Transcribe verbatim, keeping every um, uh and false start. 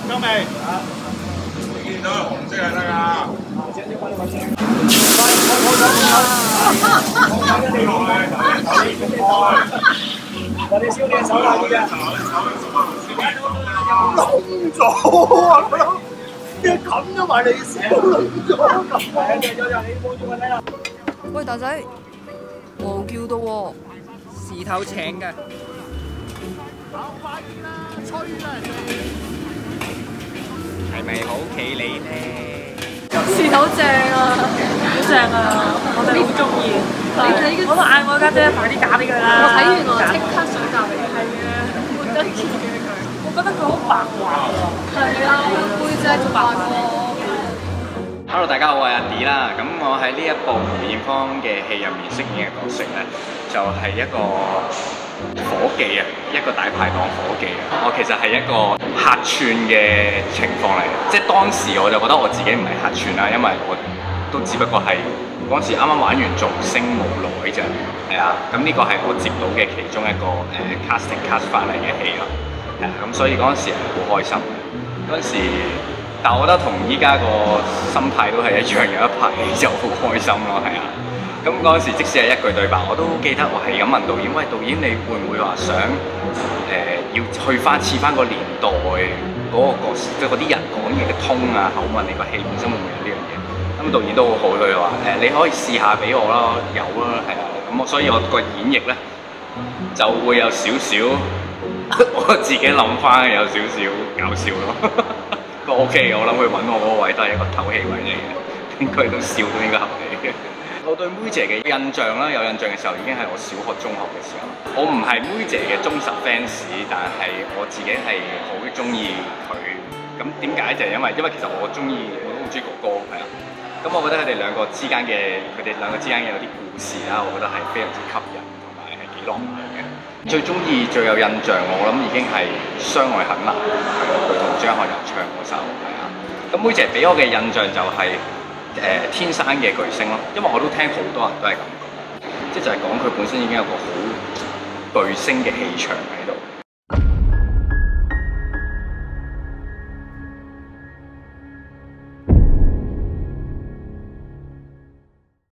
夠未？見到紅色就得㗎。 我哋燒嘅手快啲嘅。 燶咗啊！點解冚咗埋你燒燶咗咁？ 喂，大仔，黃叫到喎，時頭請嘅。 跑快啲啦，吹啦人哋！ 係咪好企理咧？ 時頭正啊，好正啊，我哋好中意。你睇嘅，我都嗌我家姐快啲嫁俾佢啦。我睇完我即刻想嫁俾佢。係啊，好得意嘅佢，我覺得佢好白滑喎。係啊，背脊仲白過。 Hello， 大家好，我係阿 D 啦。咁我喺呢一部梅艷芳嘅戲入面飾演嘅角色咧，就係、是、一個伙計啊，一個大排檔伙計啊。我其實係一個客串嘅情況嚟嘅，即係當時我就覺得我自己唔係客串啦，因為我都只不過係嗰時啱啱玩完造星冇耐啫。係啊，咁呢個係我接到嘅其中一個誒、呃、casting cast 翻嚟嘅戲咯。係啊，咁所以嗰陣時係好開心嘅。嗰陣時。但我覺得同依家個心態都係一樣，有一排就好開心咯，係啊。咁嗰陣時，即使係一句對白，我都記得我係咁問導演：喂，導演你會唔會話想誒、呃、要去翻似翻個年代嗰、那個角色，即係嗰啲人講嘢嘅通啊口吻，你個戲本身會唔會有呢樣嘢？咁導演都好好，佢話誒你可以試下俾我啦，有啦，係啊。咁我所以我個演繹咧就會有少少我自己諗翻有少少搞笑咯。都 OK 嘅，我諗佢揾我嗰個位都係一個透氣位嚟嘅，應該都笑都應該合理嘅。我對妹姐嘅印象啦，有印象嘅時候已經係我小學、中學嘅時候。我唔係妹姐嘅忠實 fans， 但係我自己係好中意佢。咁點解就係因為因為其實我中意我都好中意哥哥係啦。咁我覺得佢哋兩個之間嘅佢哋兩個之間嘅有啲故事啦，我覺得係非常之吸引同埋係幾浪漫嘅。最中意最有印象，我諗已經係《相愛很難》，係佢同張學友唱嗰首，係啊。咁妹姐俾我嘅印象就係、是、誒、呃、天生嘅巨星咯，因為我都聽好多人都係咁講，即係就係講佢本身已經有個好巨星嘅氣場喺度。